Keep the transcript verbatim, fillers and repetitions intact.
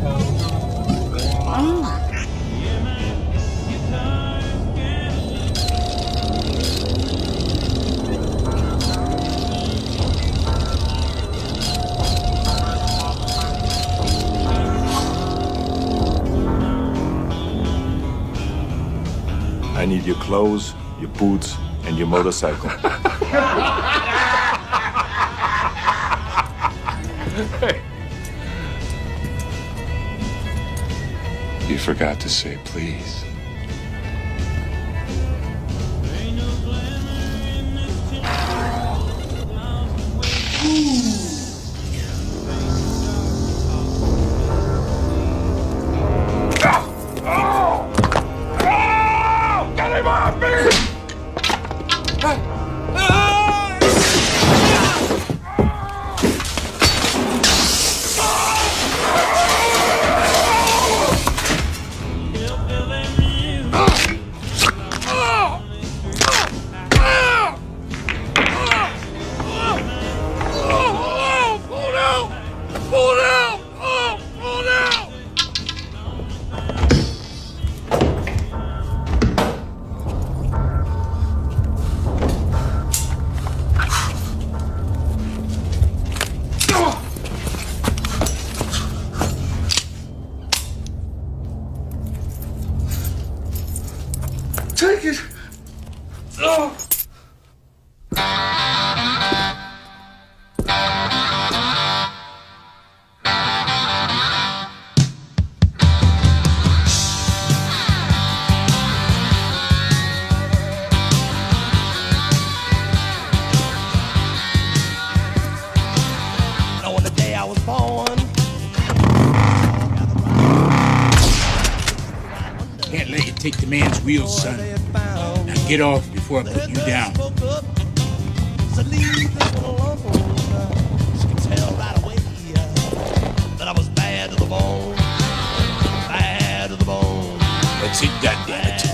I need your clothes, your boots, and your motorcycle. Hey. You forgot to say please. Take it! Oh. On the day I was born, Can't let you take the man's wheels, son. Now get off before I put you down. so leave this one alone. She could tell right away that I was bad to the bone, bad to the bone. That's it, goddammit.